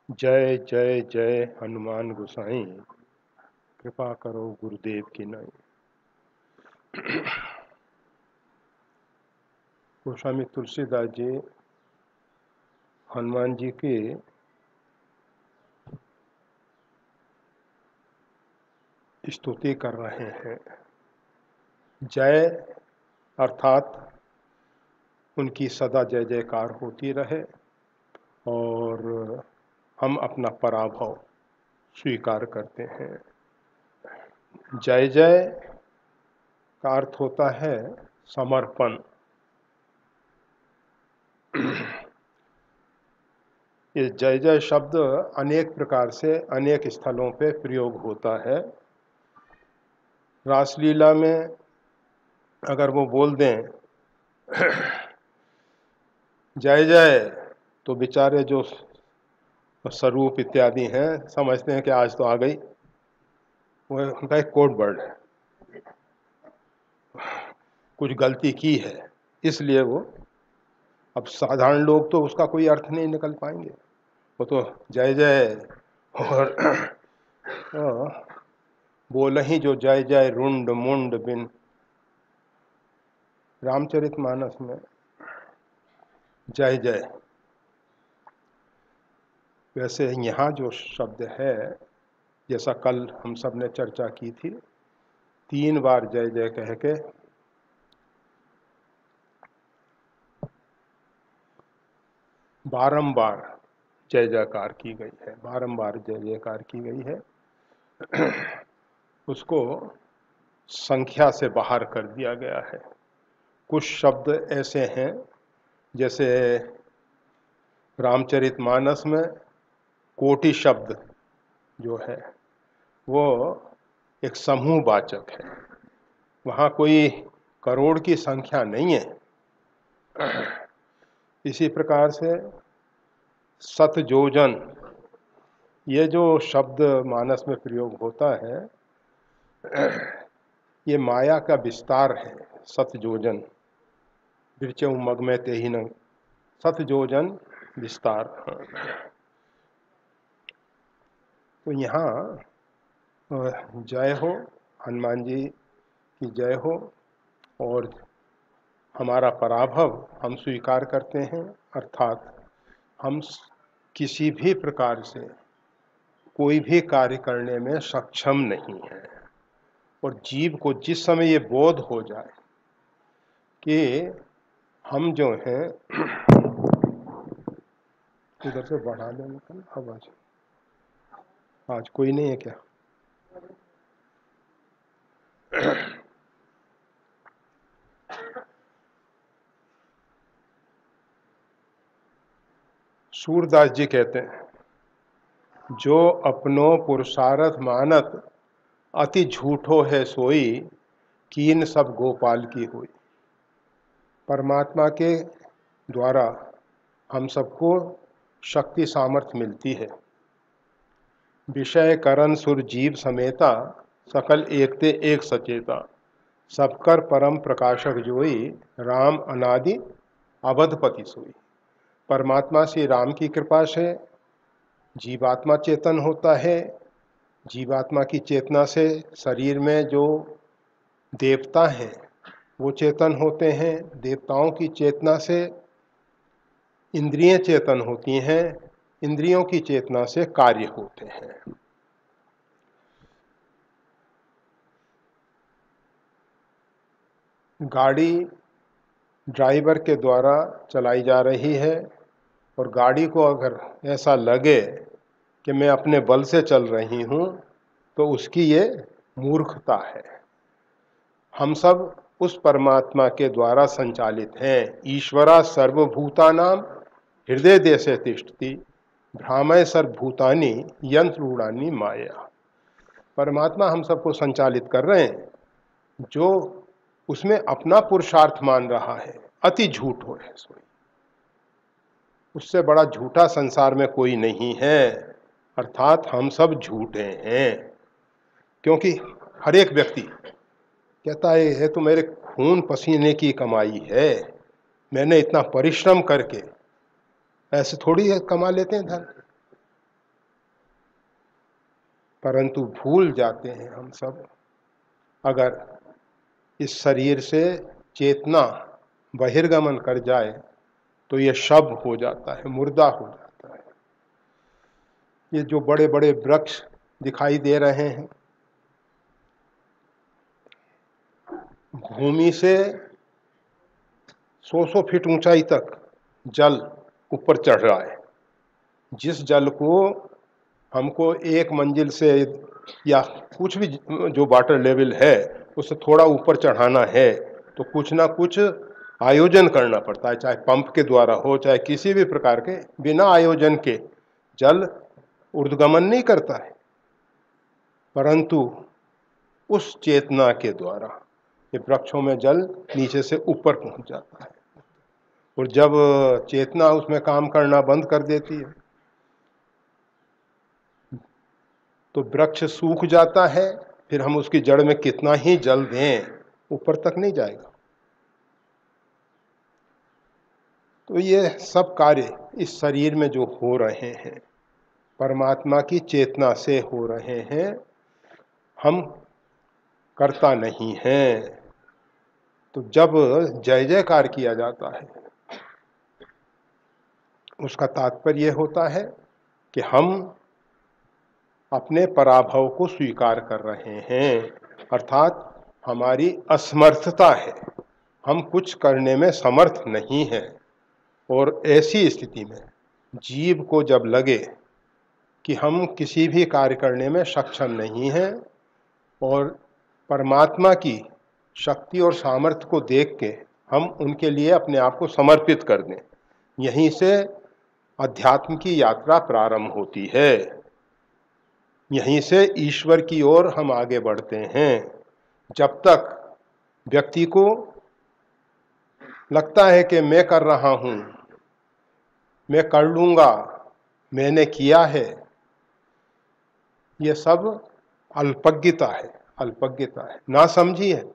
जय जय जय हनुमान गोसाई, कृपा करो गुरुदेव की नाई। गोस्वामी तुलसीदास जी हनुमान जी की स्तुति कर रहे हैं। जय अर्थात उनकी सदा जय जयकार होती रहे और हम अपना पराभव स्वीकार करते हैं। जय जय का अर्थ होता है समर्पण। ये जय जय शब्द अनेक प्रकार से अनेक स्थलों पे प्रयोग होता है। रासलीला में अगर वो बोल दें जय जय, तो बेचारे जो स्वरूप इत्यादि हैं समझते हैं कि आज तो आ गई। वो उनका एक कोड वर्ड है, कुछ गलती की है इसलिए वो। अब साधारण लोग तो उसका कोई अर्थ नहीं निकल पाएंगे। वो तो जय जय और बोल ही जो जय जय रुंड मुंड बिन। रामचरितमानस में जय जय, वैसे यहाँ जो शब्द है, जैसा कल हम सब ने चर्चा की थी, 3 बार जय जय कह के बारंबार जय जयकार की गई है, बारंबार जय जयकार की गई है। उसको संख्या से बाहर कर दिया गया है। कुछ शब्द ऐसे हैं, जैसे रामचरितमानस में कोटि शब्द जो है वो एक समूहवाचक है, वहाँ कोई करोड़ की संख्या नहीं है। इसी प्रकार से सतयोजन, ये जो शब्द मानस में प्रयोग होता है, ये माया का विस्तार है। सतयोजन बिरचे मग में ते ही न, सतयोजन विस्तार। तो यहाँ जय हो, हनुमान जी की जय हो, और हमारा पराभव हम स्वीकार करते हैं। अर्थात हम किसी भी प्रकार से कोई भी कार्य करने में सक्षम नहीं है। और जीव को जिस समय ये बोध हो जाए कि हम जो हैं, इधर से बढ़ा लेने का आवाज, आज कोई नहीं है क्या? सूरदास जी कहते हैं, जो अपनो पुरुषार्थ मानत अति झूठो है सोई, कीन सब गोपाल की हुई। परमात्मा के द्वारा हम सबको शक्ति सामर्थ्य मिलती है। विषय करण सुर जीव समेता, सकल एकते एक सचेता। सबकर परम प्रकाशक जोई, राम अनादि अवधपति सोई। परमात्मा श्री राम की कृपा से जीवात्मा चेतन होता है। जीवात्मा की चेतना से शरीर में जो देवता हैं वो चेतन होते हैं। देवताओं की चेतना से इंद्रियां चेतन होती हैं। इंद्रियों की चेतना से कार्य होते हैं। गाड़ी ड्राइवर के द्वारा चलाई जा रही है, और गाड़ी को अगर ऐसा लगे कि मैं अपने बल से चल रही हूँ, तो उसकी ये मूर्खता है। हम सब उस परमात्मा के द्वारा संचालित हैं। ईश्वरा सर्वभूतानाम हृदय देशे तिष्ठति, भ्रामय सर्वभूतानि यंत्र रूढ़ानी माया। परमात्मा हम सबको संचालित कर रहे हैं, जो उसमें अपना पुरुषार्थ मान रहा है अति झूठ हो है सोई। उससे बड़ा झूठा संसार में कोई नहीं है। अर्थात हम सब झूठे हैं, क्योंकि हर एक व्यक्ति कहता है ये तो मेरे खून पसीने की कमाई है, मैंने इतना परिश्रम करके, ऐसे थोड़ी कमा लेते हैं धन। परंतु भूल जाते हैं हम सब, अगर इस शरीर से चेतना बहिर्गमन कर जाए तो ये शव हो जाता है, मुर्दा हो जाता है। ये जो बड़े बड़े वृक्ष दिखाई दे रहे हैं, भूमि से 100 फीट ऊंचाई तक जल ऊपर चढ़ रहा है। जिस जल को हमको एक मंजिल से या कुछ भी जो वाटर लेवल है उससे थोड़ा ऊपर चढ़ाना है तो कुछ ना कुछ आयोजन करना पड़ता है, चाहे पंप के द्वारा हो, चाहे किसी भी प्रकार के। बिना आयोजन के जल ऊर्ध्वगमन नहीं करता है, परंतु उस चेतना के द्वारा ये वृक्षों में जल नीचे से ऊपर पहुंच जाता है। और जब चेतना उसमें काम करना बंद कर देती है तो वृक्ष सूख जाता है, फिर हम उसकी जड़ में कितना ही जल दें ऊपर तक नहीं जाएगा। तो ये सब कार्य इस शरीर में जो हो रहे हैं परमात्मा की चेतना से हो रहे हैं, हम करता नहीं हैं। तो जब जय जयकार किया जाता है उसका तात्पर्य यह होता है कि हम अपने पराभव को स्वीकार कर रहे हैं, अर्थात हमारी असमर्थता है, हम कुछ करने में समर्थ नहीं हैं। और ऐसी स्थिति में जीव को जब लगे कि हम किसी भी कार्य करने में सक्षम नहीं हैं और परमात्मा की शक्ति और सामर्थ्य को देख के हम उनके लिए अपने आप को समर्पित कर दें, यहीं से अध्यात्म की यात्रा प्रारंभ होती है, यहीं से ईश्वर की ओर हम आगे बढ़ते हैं। जब तक व्यक्ति को लगता है कि मैं कर रहा हूं, मैं कर लूंगा, मैंने किया है, यह सब अल्पज्ञता है, अल्पज्ञता है, ना समझी है।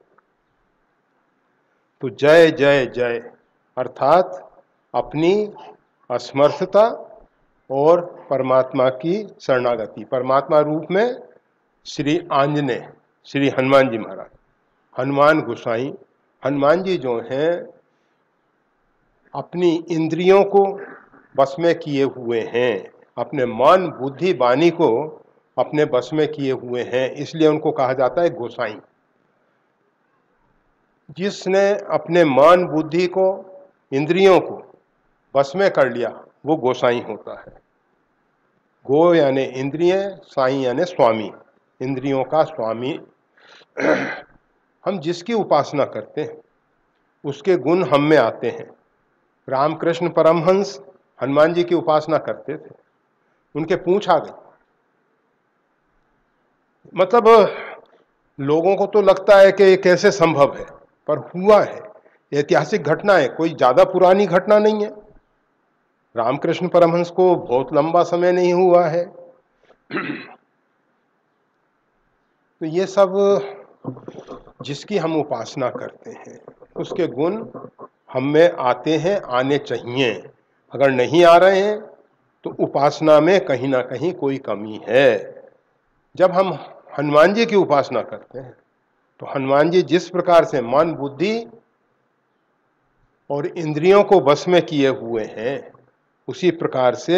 तो जय जय जय अर्थात अपनी असमर्थता और परमात्मा की शरणागति। परमात्मा रूप में श्री आंजनेय, श्री हनुमान जी महाराज, हनुमान गोसाई, हनुमान जी जो हैं अपनी इंद्रियों को बस में किए हुए हैं, अपने मन बुद्धि वाणी को अपने बस में किए हुए हैं, इसलिए उनको कहा जाता है गोसाई। जिसने अपने मन बुद्धि को इंद्रियों को बस में कर लिया वो गोसाई होता है। गो यानी इंद्रिय, साई यानी स्वामी, इंद्रियों का स्वामी। हम जिसकी उपासना करते हैं उसके गुण हम में आते हैं। रामकृष्ण परमहंस हनुमान जी की उपासना करते थे, उनके पूंछ आ गई। मतलब लोगों को तो लगता है कि ये कैसे संभव है, पर हुआ है, ऐतिहासिक घटना है, कोई ज्यादा पुरानी घटना नहीं है। रामकृष्ण परमहंस को बहुत लंबा समय नहीं हुआ है। तो ये सब जिसकी हम उपासना करते हैं उसके गुण हम में आते हैं, आने चाहिए। अगर नहीं आ रहे हैं तो उपासना में कहीं ना कहीं कोई कमी है। जब हम हनुमान जी की उपासना करते हैं तो हनुमान जी जिस प्रकार से मन बुद्धि और इंद्रियों को वश में किए हुए हैं उसी प्रकार से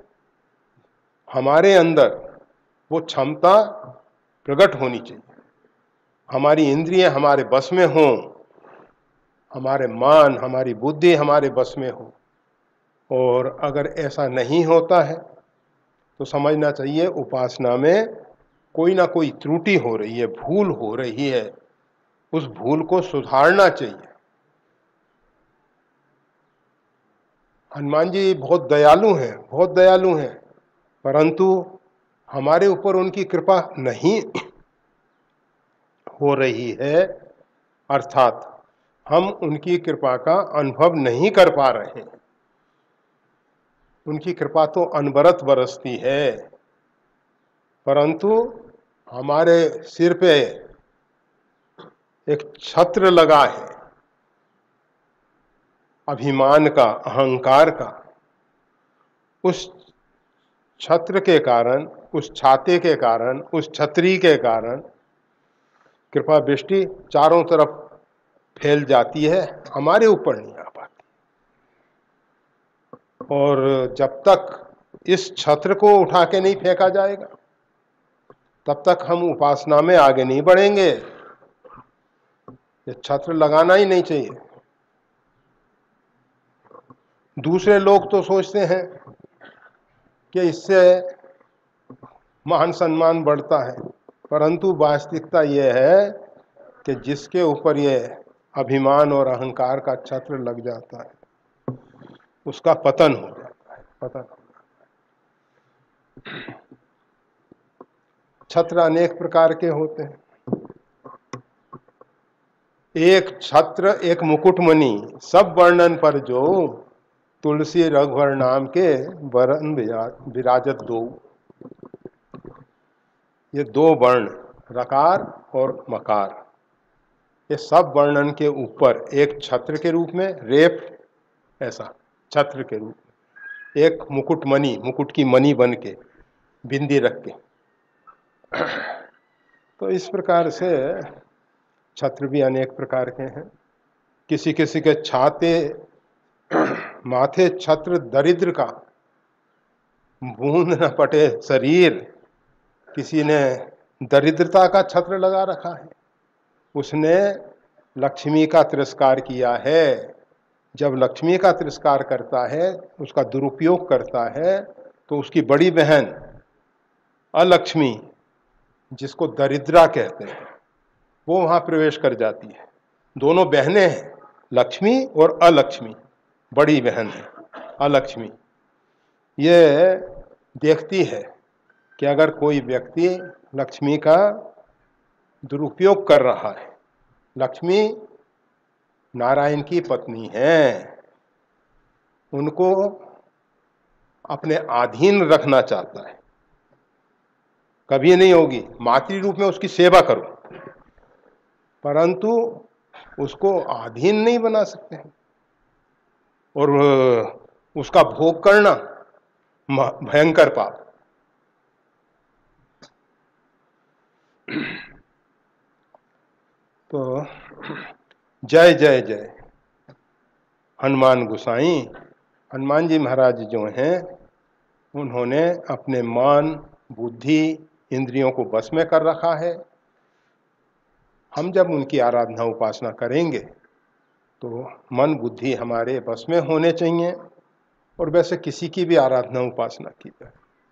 हमारे अंदर वो क्षमता प्रकट होनी चाहिए। हमारी इंद्रियां हमारे बस में हों, हमारे मन हमारी बुद्धि हमारे बस में हो। और अगर ऐसा नहीं होता है तो समझना चाहिए उपासना में कोई ना कोई त्रुटि हो रही है, भूल हो रही है, उस भूल को सुधारना चाहिए। हनुमान जी बहुत दयालु हैं, बहुत दयालु हैं, परंतु हमारे ऊपर उनकी कृपा नहीं हो रही है, अर्थात हम उनकी कृपा का अनुभव नहीं कर पा रहे हैं। उनकी कृपा तो अनवरत बरसती है, परंतु हमारे सिर पे एक छत्र लगा है अभिमान का, अहंकार का। उस छत्र के कारण, उस छाते के कारण, उस छतरी के कारण कृपा दृष्टि चारों तरफ फैल जाती है, हमारे ऊपर नहीं आ पाती। और जब तक इस छत्र को उठा के नहीं फेंका जाएगा तब तक हम उपासना में आगे नहीं बढ़ेंगे। ये छत्र लगाना ही नहीं चाहिए। दूसरे लोग तो सोचते हैं कि इससे मान सम्मान बढ़ता है, परंतु वास्तविकता यह है कि जिसके ऊपर ये अभिमान और अहंकार का छत्र लग जाता है उसका पतन हो जाता है, पतन। छत्र अनेक प्रकार के होते हैं। एक छत्र एक मुकुटमणि, सब वर्णन पर जो, तुलसी रघुवर नाम के वरण विराजत दो। ये दो वर्ण, रकार और मकार, ये सब वर्णन के ऊपर एक छत्र के रूप में, रेप ऐसा छत्र के रूप में, एक मुकुटमणि, मुकुट की मणि बन के, बिंदी रख के। तो इस प्रकार से छत्र भी अनेक प्रकार के हैं। किसी किसी के छाते माथे छत्र दरिद्र का, बूंद न पटे शरीर, किसी ने दरिद्रता का छत्र लगा रखा है, उसने लक्ष्मी का तिरस्कार किया है। जब लक्ष्मी का तिरस्कार करता है, उसका दुरुपयोग करता है, तो उसकी बड़ी बहन अलक्ष्मी, जिसको दरिद्रा कहते हैं, वो वहां प्रवेश कर जाती है। दोनों बहनें हैं, लक्ष्मी और अलक्ष्मी, बड़ी बहन है अलक्ष्मी। ये देखती है कि अगर कोई व्यक्ति लक्ष्मी का दुरुपयोग कर रहा है, लक्ष्मी नारायण की पत्नी है, उनको अपने अधीन रखना चाहता है, कभी नहीं होगी, मातृ रूप में उसकी सेवा करो, परंतु उसको अधीन नहीं बना सकते हैं। और उसका भोग करना भयंकर पाप। तो जय जय जय हनुमान गोसाई। हनुमान जी महाराज जो हैं, उन्होंने अपने मन, बुद्धि, इंद्रियों को बस में कर रखा है। हम जब उनकी आराधना उपासना करेंगे तो मन बुद्धि हमारे बस में होने चाहिए। और वैसे किसी की भी आराधना उपासना की जाए,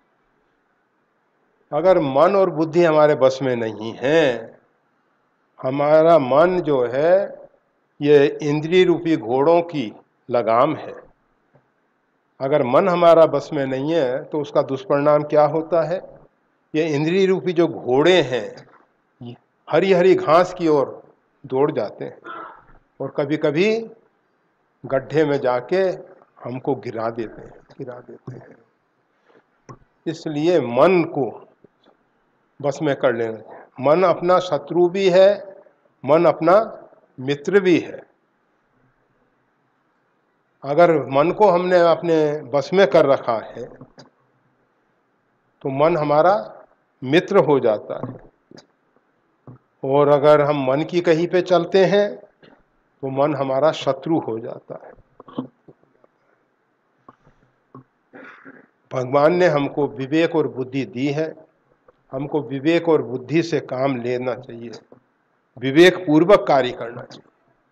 अगर मन और बुद्धि हमारे बस में नहीं है, हमारा मन जो है ये इंद्रिय रूपी घोड़ों की लगाम है, अगर मन हमारा बस में नहीं है तो उसका दुष्परिणाम क्या होता है? ये इंद्रिय रूपी जो घोड़े हैं हरी हरी घास की ओर दौड़ जाते हैं और कभी कभी गड्ढे में जाके हमको गिरा देते हैं। इसलिए मन को बस में कर लेना। मन अपना शत्रु भी है, मन अपना मित्र भी है। अगर मन को हमने अपने बस में कर रखा है तो मन हमारा मित्र हो जाता है, और अगर हम मन की कहीं पे चलते हैं तो मन हमारा शत्रु हो जाता है। भगवान ने हमको विवेक और बुद्धि दी है, हमको विवेक और बुद्धि से काम लेना चाहिए, विवेक पूर्वक कार्य करना चाहिए।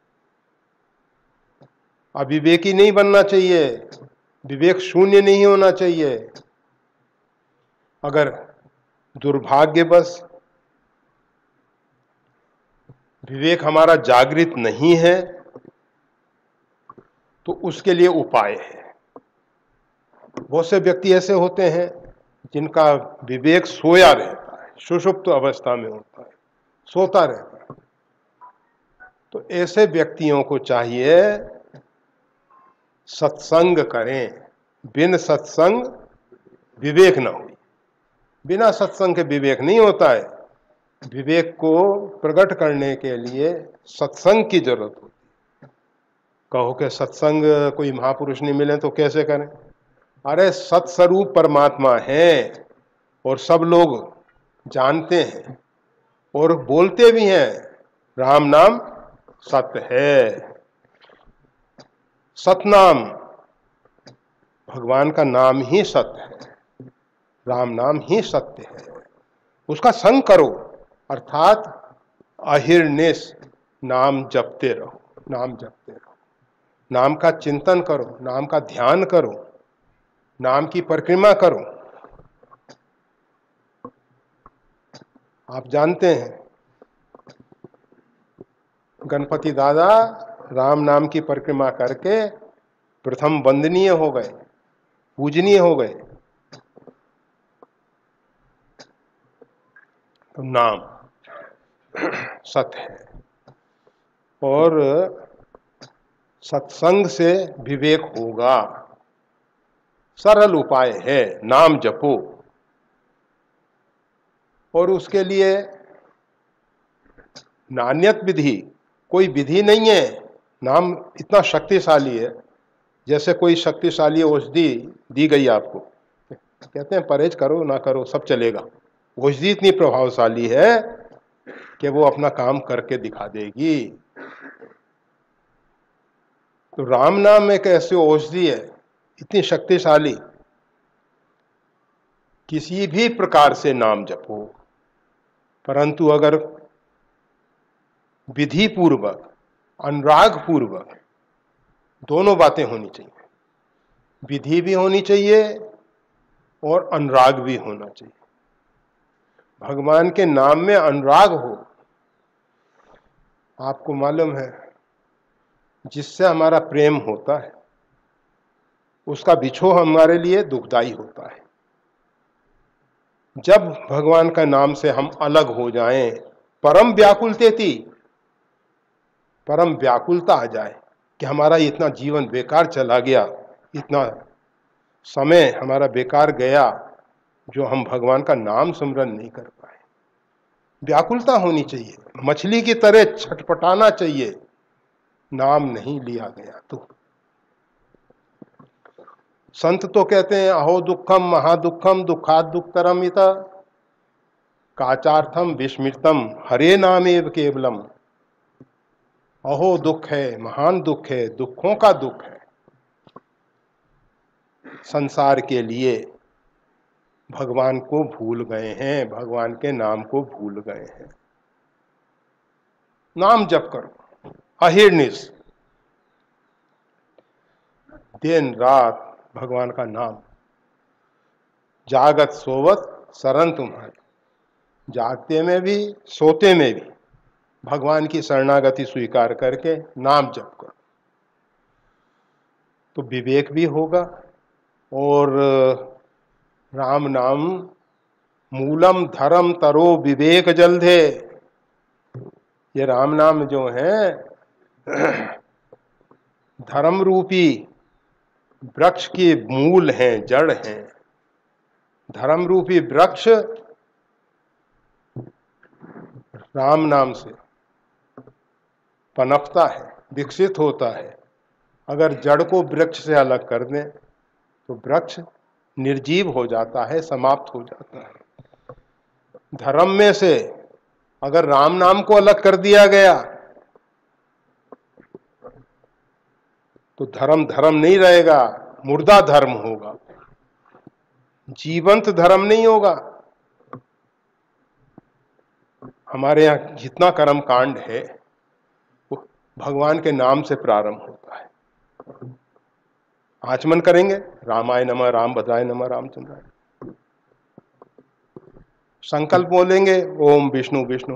अविवेकी नहीं बनना चाहिए, विवेक शून्य नहीं होना चाहिए। अगर दुर्भाग्यवश विवेक हमारा जागृत नहीं है तो उसके लिए उपाय है। बहुत से व्यक्ति ऐसे होते हैं जिनका विवेक सोया रहता है, सुषुप्त अवस्था में होता है, सोता रहता है। तो ऐसे व्यक्तियों को चाहिए सत्संग करें। बिन सत्संग विवेक न हो। बिना सत्संग के विवेक नहीं होता है। विवेक को प्रकट करने के लिए सत्संग की जरूरत होती है। कहो कि सत्संग कोई महापुरुष नहीं मिले तो कैसे करें? अरे सत्स्वरूप परमात्मा है और सब लोग जानते हैं और बोलते भी हैं, राम नाम सत्य है। सतनाम, भगवान का नाम ही सत्य है, राम नाम ही सत्य है। उसका संग करो, अर्थात अहिर्निश नाम जपते रहो, नाम जपते रहो, नाम का चिंतन करो, नाम का ध्यान करो, नाम की परिक्रमा करो। आप जानते हैं गणपति दादा राम नाम की परिक्रमा करके प्रथम वंदनीय हो गए, पूजनीय हो गए। तो नाम सत्य है और सत्संग से विवेक होगा। सरल उपाय है, नाम जपो। और उसके लिए नान्यत विधि, कोई विधि नहीं है। नाम इतना शक्तिशाली है, जैसे कोई शक्तिशाली औषधि दी गई आपको, कहते हैं परहेज करो ना करो सब चलेगा। औषधि इतनी प्रभावशाली है कि वो अपना काम करके दिखा देगी। तो राम नाम एक ऐसी औषधि है, इतनी शक्तिशाली, किसी भी प्रकार से नाम जपो, परंतु अगर विधि पूर्वक, अनुराग पूर्वक, दोनों बातें होनी चाहिए। विधि भी होनी चाहिए और अनुराग भी होना चाहिए। भगवान के नाम में अनुराग हो। आपको मालूम है, जिससे हमारा प्रेम होता है उसका बिछोह हमारे लिए दुखदाई होता है। जब भगवान का नाम से हम अलग हो जाएं, परम व्याकुलतेति, परम व्याकुलता आ जाए कि हमारा इतना जीवन बेकार चला गया, इतना समय हमारा बेकार गया जो हम भगवान का नाम स्मरण नहीं कर पाए। व्याकुलता होनी चाहिए, मछली की तरह छटपटाना चाहिए, नाम नहीं लिया गया तो। संत तो कहते हैं अहो दुखम महादुखम दुखाद दुखतरम इत काचार्थम विस्मृतम हरे नामेव केवलम। अहो दुख है, महान दुख है, दुखों का दुख है। संसार के लिए भगवान को भूल गए हैं, भगवान के नाम को भूल गए हैं। नाम जप करो अहिर्निश, दिन रात भगवान का नाम। जागत सोवत शरण तुम्हारी, जागते में भी सोते में भी भगवान की शरणागति स्वीकार करके नाम जप करो, तो विवेक भी होगा। और राम नाम मूलम धर्म तरो विवेक जलधे, ये राम नाम जो है धर्म रूपी वृक्ष के मूल हैं, जड़ हैं। धर्म रूपी वृक्ष राम नाम से पनपता है, विकसित होता है। अगर जड़ को वृक्ष से अलग कर दें तो वृक्ष निर्जीव हो जाता है, समाप्त हो जाता है। धर्म में से अगर राम नाम को अलग कर दिया गया तो धर्म धर्म नहीं रहेगा, मुर्दा धर्म होगा, जीवंत धर्म नहीं होगा। हमारे यहाँ जितना कर्म कांड है वो भगवान के नाम से प्रारंभ होता है। आचमन करेंगे रामाय नमः, राम भद्राय नमः, रामचंद्राय। संकल्प बोलेंगे ओम विष्णु विष्णु।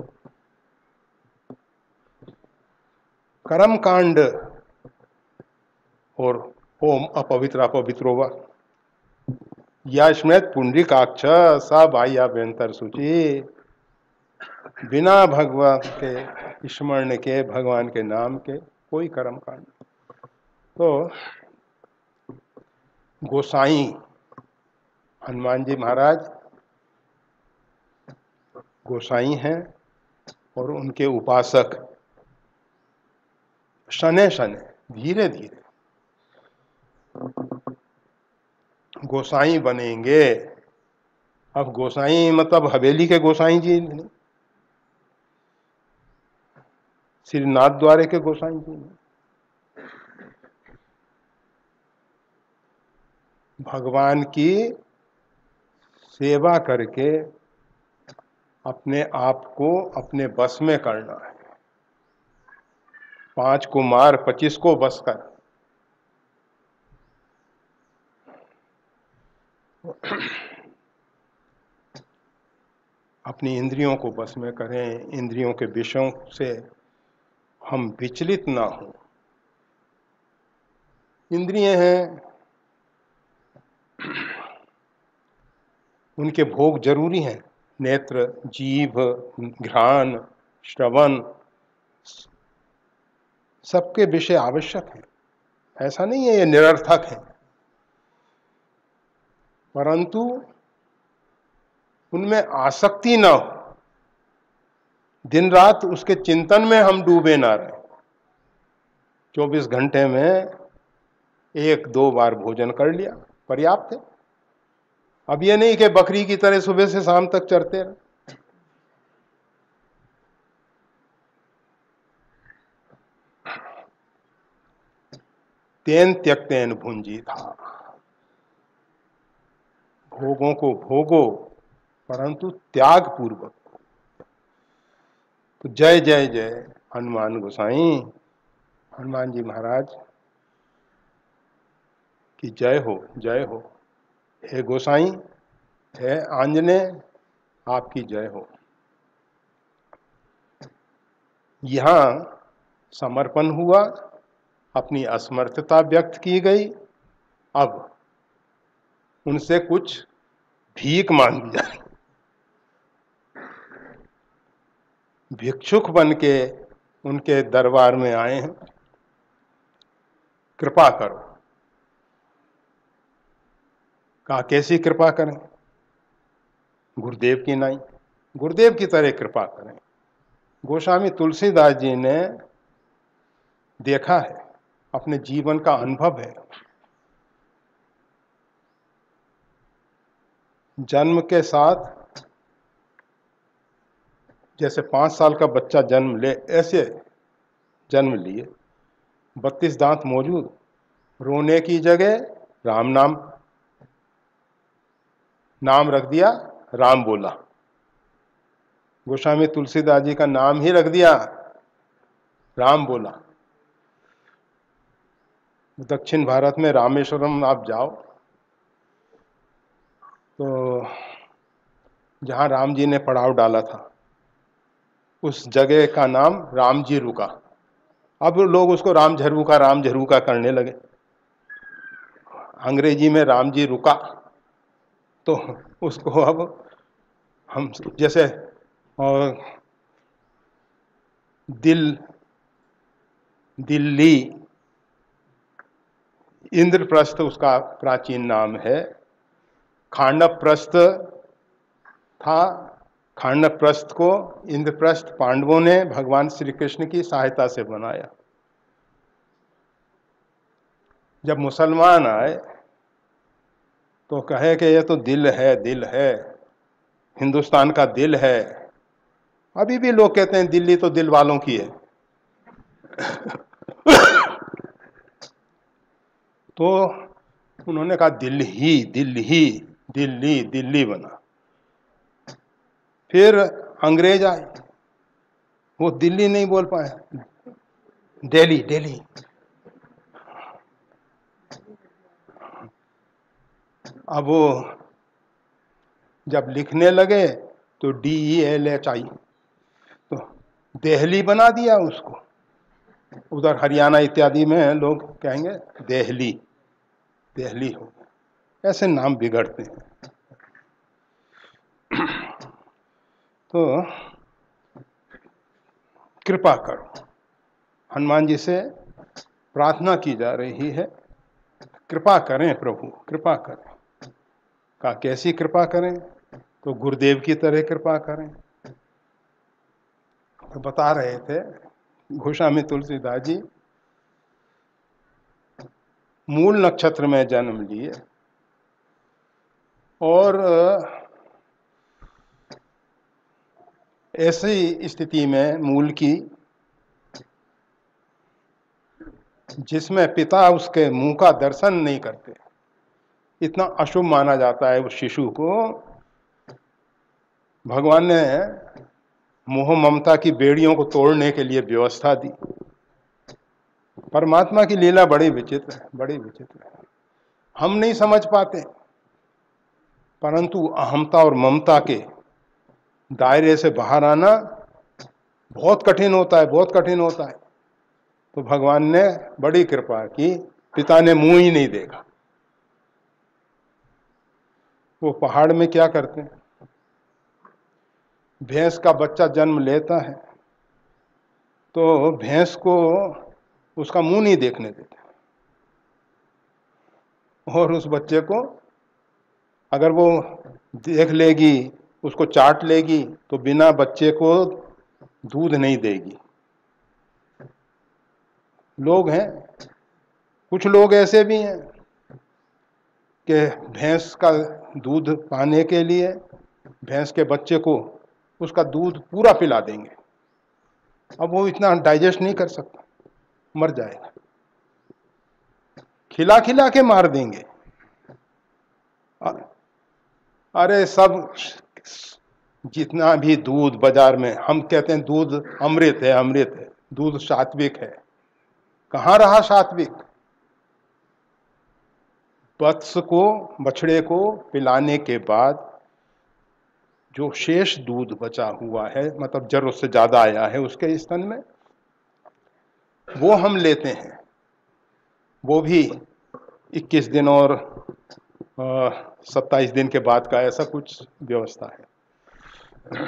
कर्म कांड और ओम अपवित्र अपवित्रो वा या स्मृत पुंडरीकाक्ष स बाह्याभ्यंतर सूची। बिना भगवान के स्मरण के, भगवान के नाम के कोई कर्म कांड। तो गोसाई हनुमान जी महाराज गोसाई हैं और उनके उपासक शनै शनै, धीरे धीरे गोसाई बनेंगे। अब गोसाई मतलब हवेली के गोसाई जी नहीं, श्री नाथ द्वारे के गोसाई जी नहीं, भगवान की सेवा करके अपने आप को अपने बस में करना है। 5 को मार 25 को बस कर। अपनी इंद्रियों को बस में करें, इंद्रियों के विषयों से हम विचलित ना हो। इंद्रियां हैं, उनके भोग जरूरी हैं। नेत्र, जीभ, घ्राण, श्रवण, सबके विषय आवश्यक हैं। ऐसा नहीं है ये निरर्थक है, परंतु उनमें आसक्ति ना हो। दिन रात उसके चिंतन में हम डूबे ना रहे। 24 घंटे में 1-2 बार भोजन कर लिया पर्याप्त है। अब ये नहीं कि बकरी की तरह सुबह से शाम तक चरते रहे। तेन त्यक्तेन भुंजी था, भोगों को भोगो परंतु त्याग पूर्वक। तो जय जय जय हनुमान गोसाई, हनुमान जी महाराज की जय हो, जय हो। हे गोसाई, हे आंजनेय, आपकी जय हो। यहां समर्पण हुआ, अपनी असमर्थता व्यक्त की गई। अब उनसे कुछ भीख मांगी जाए। भिक्षुक बन के उनके दरबार में आए हैं, कृपा करो। कहा कैसी कृपा करें? गुरुदेव की नहीं, गुरुदेव की तरह कृपा करें। गोस्वामी तुलसीदास जी ने देखा है, अपने जीवन का अनुभव है। जन्म के साथ जैसे 5 साल का बच्चा जन्म ले, ऐसे जन्म लिए। 32 दांत मौजूद, रोने की जगह राम नाम, नाम रख दिया, राम बोला। गोस्वामी तुलसीदास जी का नाम ही रख दिया, राम बोला। दक्षिण भारत में रामेश्वरम आप जाओ तो जहां राम जी ने पड़ाव डाला था, उस जगह का नाम राम जी रुका। अब लोग उसको राम झरूका करने लगे। अंग्रेजी में राम जी रुका, तो उसको अब हम जैसे और दिल्ली, इंद्रप्रस्थ उसका प्राचीन नाम है। खांडवप्रस्थ था, खांडवप्रस्थ को इंद्रप्रस्थ पांडवों ने भगवान श्री कृष्ण की सहायता से बनाया। जब मुसलमान आए तो कहे कि ये तो दिल है, दिल है, हिंदुस्तान का दिल है। अभी भी लोग कहते हैं दिल्ली तो दिल वालों की है। तो उन्होंने कहा दिल्ली, दिल्ली, दिल्ली, दिल्ली बना। फिर अंग्रेज आए, वो दिल्ली नहीं बोल पाए, दिल्ली, दिल्ली। अब वो जब लिखने लगे तो DELHI, तो देहली बना दिया उसको। उधर हरियाणा इत्यादि में लोग कहेंगे देहली, देहली हो। ऐसे नाम बिगड़ते हैं। तो कृपा करो, हनुमान जी से प्रार्थना की जा रही है, कृपा करें प्रभु, कृपा करें। कहा कैसी कृपा करें? तो गुरुदेव की तरह कृपा करें। तो बता रहे थे गोस्वामी तुलसीदास जी, मूल नक्षत्र में जन्म लिए, और ऐसी स्थिति में मूल की, जिसमें पिता उसके मुंह का दर्शन नहीं करते, इतना अशुभ माना जाता है उस शिशु को, भगवान ने मोह ममता की बेड़ियों को तोड़ने के लिए व्यवस्था दी। परमात्मा की लीला बड़ी विचित्र है, बड़ी विचित्र है। हम नहीं समझ पाते, परंतु अहमता और ममता के दायरे से बाहर आना बहुत कठिन होता है, बहुत कठिन होता है। तो भगवान ने बड़ी कृपा की, पिता ने मुंह ही नहीं देखा। वो पहाड़ में क्या करते हैं, भैंस का बच्चा जन्म लेता है तो भैंस को उसका मुंह नहीं देखने देते, और उस बच्चे को अगर वो देख लेगी, उसको चाट लेगी, तो बिना बच्चे को दूध नहीं देगी। लोग हैं, कुछ लोग ऐसे भी हैं कि भैंस का दूध पाने के लिए भैंस के बच्चे को उसका दूध पूरा पिला देंगे। अब वो इतना डाइजेस्ट नहीं कर सकता, मर जाएगा, खिला खिला के मार देंगे। अरे सब जितना भी दूध बाजार में, हम कहते हैं दूध अमृत है, अमृत है, दूध सात्विक है, कहाँ रहा सात्विक? वत्स को, बछड़े को पिलाने के बाद जो शेष दूध बचा हुआ है, मतलब जरूरत से ज्यादा आया है उसके स्तन में, वो हम लेते हैं। वो भी 21 दिन और 27 दिन के बाद का, ऐसा कुछ व्यवस्था है।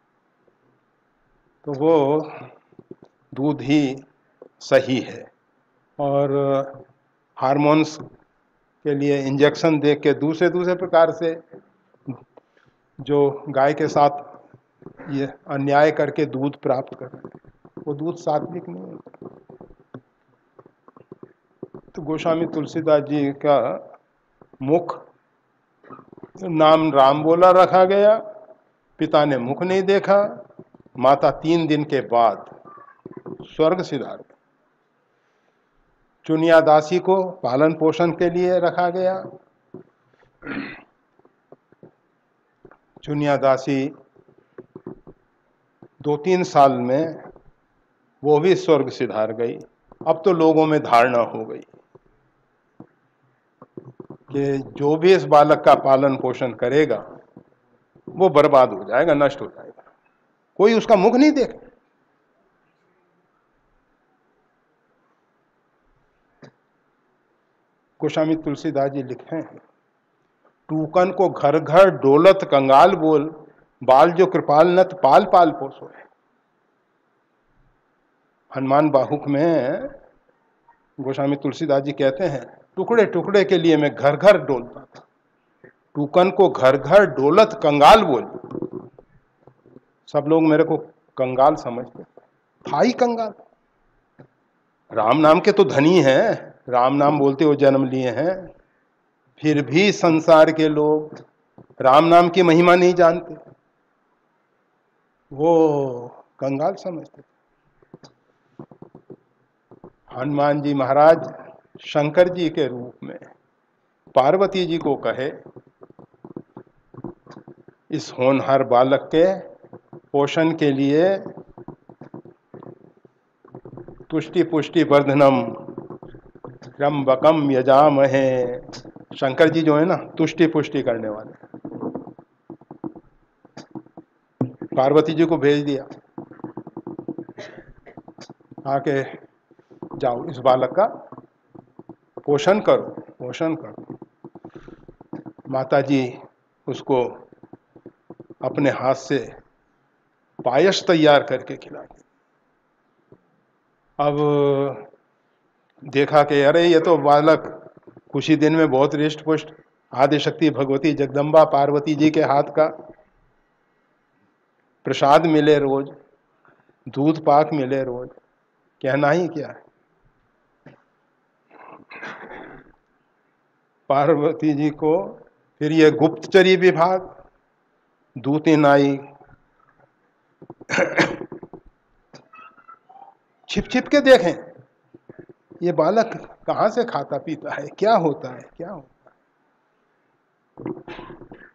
तो वो दूध ही सही है। और हार्मोन्स के लिए इंजेक्शन दे के दूसरे दूसरे प्रकार से जो गाय के साथ ये अन्याय करके दूध प्राप्त कर रहे हैं, वो दूध सात्विक नहीं होता। तो गोस्वामी तुलसीदास जी का मुख, नाम राम बोला रखा गया, पिता ने मुख नहीं देखा, माता 3 दिन के बाद स्वर्ग सिधार। चुनिया दासी को पालन पोषण के लिए रखा गया, चुनिया दासी 2-3 साल में वो भी स्वर्ग सिधार गई। अब तो लोगों में धारणा हो गई कि जो भी इस बालक का पालन पोषण करेगा वो बर्बाद हो जाएगा, नष्ट हो जाएगा, कोई उसका मुख नहीं देखे। गोस्वामी तुलसीदास जी लिखे हैं, टूकन को घर घर डोलत कंगाल बोल, बाल जो कृपाल नत पाल पाल पोसो है। हनुमान बाहुक में गोस्वामी तुलसीदास जी कहते हैं, टुकड़े टुकड़े के लिए मैं घर घर डोलता था, टूकन को घर घर डोलत कंगाल बोल। सब लोग मेरे को कंगाल समझते था ही, कंगाल। राम नाम के तो धनी हैं, राम नाम बोलते हुए जन्म लिए हैं, फिर भी संसार के लोग राम नाम की महिमा नहीं जानते, वो कंगाल समझते। हनुमान जी महाराज शंकर जी के रूप में पार्वती जी को कहे, इस होनहार बालक के पोषण के लिए तुष्टि पुष्टि वर्धनम त्र्यंबकम यजामहे। शंकर जी जो है ना, तुष्टि पुष्टि करने वाले, पार्वती जी को भेज दिया, आके जाओ इस बालक का पोषण करो, पोषण करो। माता जी उसको अपने हाथ से पायस तैयार करके खिलाती। अब देखा कि अरे ये तो बालक कुछ ही दिन में बहुत रिष्ट पुष्ट, आदिशक्ति भगवती जगदम्बा पार्वती जी के हाथ का प्रसाद मिले रोज, दूध पाक मिले रोज, कहना ही क्या है। पार्वती जी को फिर ये गुप्तचरी विभाग, दूती नाई छिप छिप के देखें ये बालक कहाँ से खाता पीता है, क्या होता है, क्या होता है।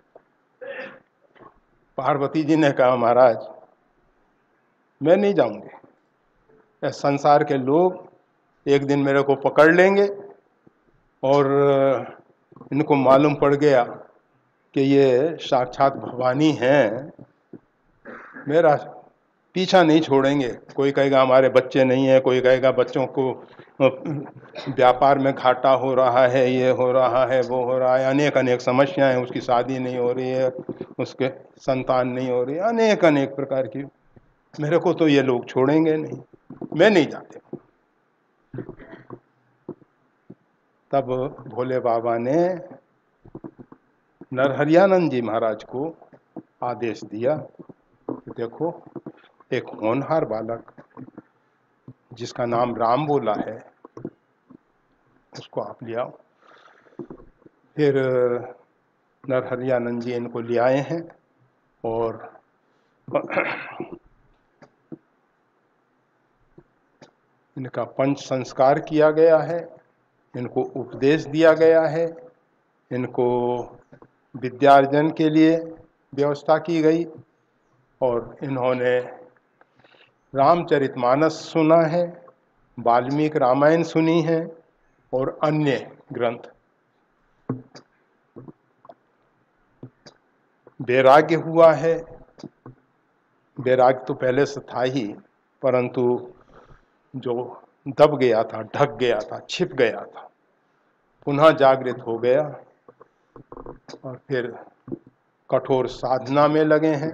पार्वती जी ने कहा, महाराज मैं नहीं जाऊंगी, संसार के लोग एक दिन मेरे को पकड़ लेंगे और इनको मालूम पड़ गया कि ये साक्षात भवानी हैं, मेरा पीछा नहीं छोड़ेंगे। कोई कहेगा हमारे बच्चे नहीं है, कोई कहेगा बच्चों को व्यापार में घाटा हो रहा है, ये हो रहा है, वो हो रहा है, अनेक अनेक समस्याएं, उसकी शादी नहीं हो रही है, उसके संतान नहीं हो रही है, अनेक अनेक प्रकार की। मेरे को तो ये लोग छोड़ेंगे नहीं, मैं नहीं जाते। तब भोले बाबा ने नरहरियानंद जी महाराज को आदेश दिया कि देखो एक होनहार बालक जिसका नाम राम बोला है उसको आप ले आओ। फिर नरहरियानंद जी इनको ले आए हैं और इनका पंच संस्कार किया गया है, इनको उपदेश दिया गया है, इनको विद्यार्जन के लिए व्यवस्था की गई और इन्होंने रामचरितमानस सुना है, वाल्मीकि रामायण सुनी है और अन्य ग्रंथ। वैराग्य हुआ है, वैराग्य तो पहले से था ही, परंतु जो दब गया था, ढक गया था, छिप गया था, पुनः जागृत हो गया और फिर कठोर साधना में लगे हैं।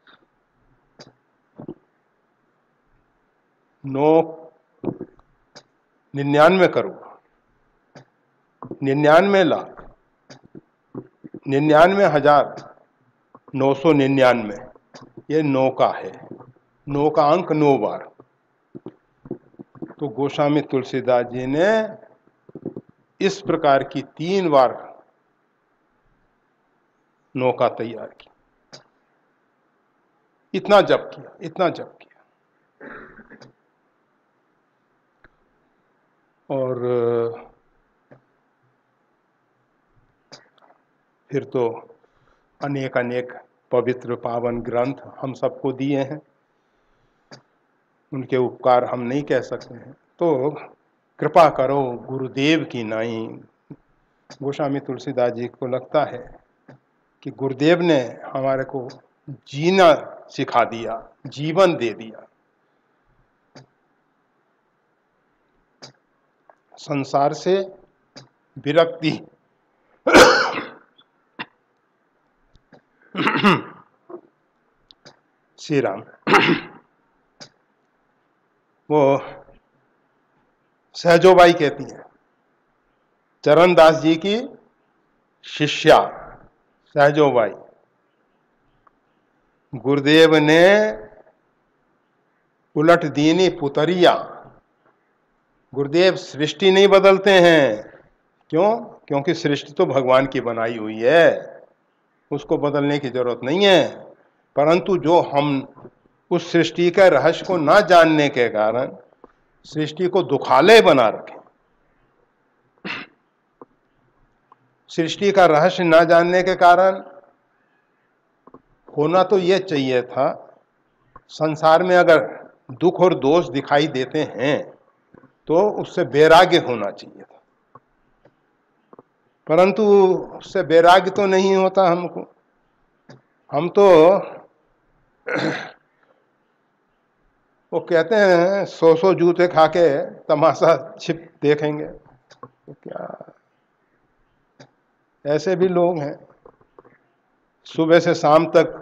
99 करोड़ 99,999 ये 9 का है, 9 का अंक 9 बार। तो गोस्वामी तुलसीदास जी ने इस प्रकार की 3 बार 9 का तैयार किया, इतना जप किया, इतना जप किया। और फिर तो अनेक अनेक पवित्र पावन ग्रंथ हम सबको दिए हैं, उनके उपकार हम नहीं कह सकते हैं। तो कृपा करो गुरुदेव की नाई। गोस्वामी तुलसीदास जी को लगता है कि गुरुदेव ने हमारे को जीना सिखा दिया, जीवन दे दिया। संसार से विरक्ति श्री राम। वो सहजोबाई कहती हैं, चरणदास जी की शिष्या सहजोबाई, गुरुदेव ने उलट दीनी पुतरिया। गुरुदेव सृष्टि नहीं बदलते हैं, क्यों? क्योंकि सृष्टि तो भगवान की बनाई हुई है, उसको बदलने की जरूरत नहीं है। परंतु जो हम उस सृष्टि के रहस्य को ना जानने के कारण सृष्टि को दुखालय बना रखे, सृष्टि का रहस्य ना जानने के कारण होना तो यह चाहिए था, संसार में अगर दुख और दोष दिखाई देते हैं तो उससे वैराग्य होना चाहिए था, परंतु उससे वैराग्य तो नहीं होता हमको। हम तो वो कहते हैं 100 जूते खा के तमाशा छिप देखेंगे, तो क्या ऐसे भी लोग हैं, सुबह से शाम तक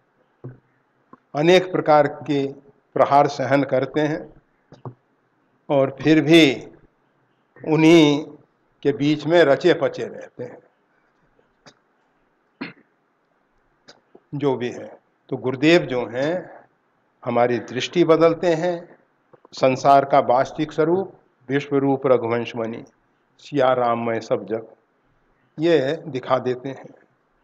अनेक प्रकार के प्रहार सहन करते हैं और फिर भी उन्हीं के बीच में रचे पचे रहते हैं, जो भी है। तो गुरुदेव जो हैं हमारी दृष्टि बदलते हैं, संसार का वास्तविक स्वरूप विश्व रूप रघुवंश मणि सिया राम में सब जग ये दिखा देते हैं।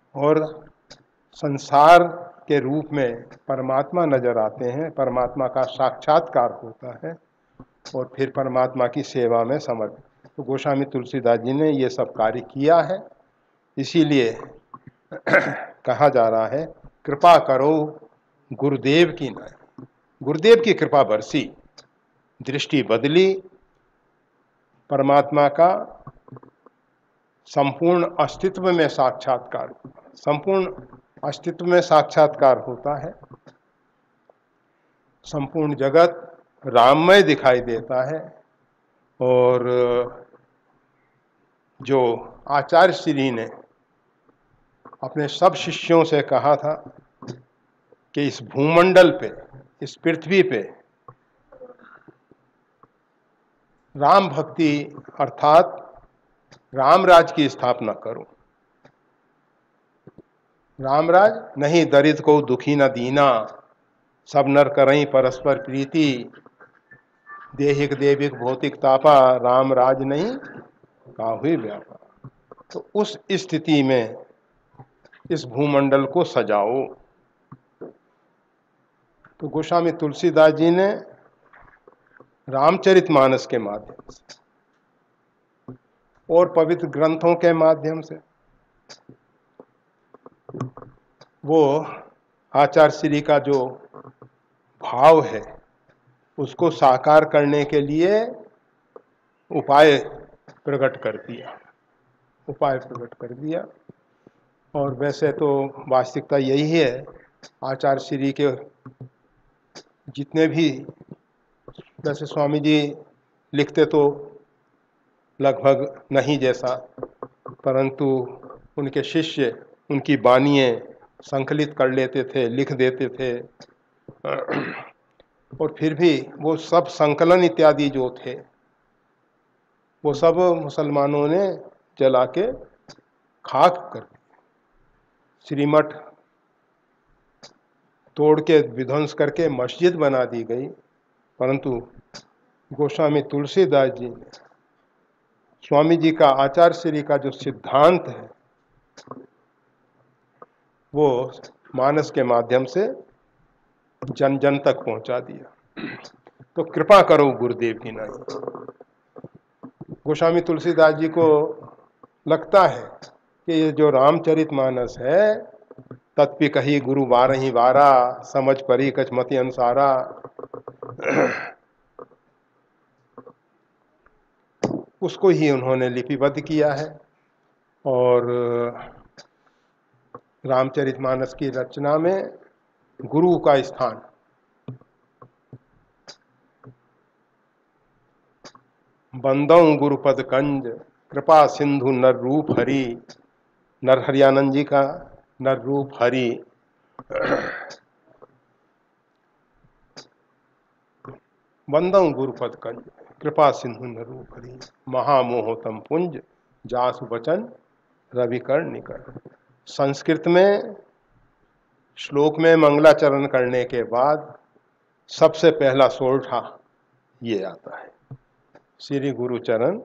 और संसार के रूप में परमात्मा नजर आते हैं, परमात्मा का साक्षात्कार होता है और फिर परमात्मा की सेवा में समर्पित। तो गोस्वामी तुलसीदास जी ने ये सब कार्य किया है, इसीलिए कहा जा रहा है कृपा करो गुरुदेव की नाई। गुरुदेव की कृपा बरसी, दृष्टि बदली, परमात्मा का संपूर्ण अस्तित्व में साक्षात्कार, संपूर्ण अस्तित्व में साक्षात्कार होता है, संपूर्ण जगत राममय दिखाई देता है। और जो आचार्य श्री ने अपने सब शिष्यों से कहा था कि इस भूमंडल पे, इस पृथ्वी पे राम भक्ति अर्थात राम राज की स्थापना करो। राम राज नहीं दरिद्र को दुखी न दीना, सब नर करई परस्पर प्रीति, देहिक देविक भौतिक तापा, राम राज नहीं काहुई व्यापा। तो उस स्थिति में इस भूमंडल को सजाओ। तो गोस्वामी तुलसीदास जी ने रामचरितमानस के माध्यम से और पवित्र ग्रंथों के माध्यम से वो आचार्य श्री का जो भाव है उसको साकार करने के लिए उपाय प्रकट कर दिया। और वैसे तो वास्तविकता यही है, आचार्य श्री के जितने भी, वैसे स्वामी जी लिखते तो लगभग नहीं जैसा, परंतु उनके शिष्य उनकी वाणियाँ संकलित कर लेते थे, लिख देते थे, और फिर भी वो सब संकलन इत्यादि जो थे वो सब मुसलमानों ने जला के खाक कर दिया। श्रीमठ तोड़ के विध्वंस करके मस्जिद बना दी गई, परंतु गोस्वामी तुलसीदास जी ने स्वामी जी का, आचार्य श्री का जो सिद्धांत है वो मानस के माध्यम से जन जन तक पहुंचा दिया। तो कृपा करो गुरुदेव की नाई। गोस्वामी तुलसीदास जी को लगता है कि ये जो रामचरितमानस है, तत्पि कही गुरु बारही बारा, समझ परी कछ मति अनुसारा, उसको ही उन्होंने लिपिबद्ध किया है। और रामचरितमानस की रचना में गुरु का स्थान बंदौ गुरुपद कंज, कृपा सिंधु नर रूप हरि, नरहरियानंद जी का नर रूप हरि, बंदौ गुरुपद कंज, कृपा सिंधु नर रूप हरि, महामोहतम पुंज, जासु बचन रविकर निकर। संस्कृत में श्लोक में मंगलाचरण करने के बाद सबसे पहला सोरठा ये आता है, श्री गुरु चरण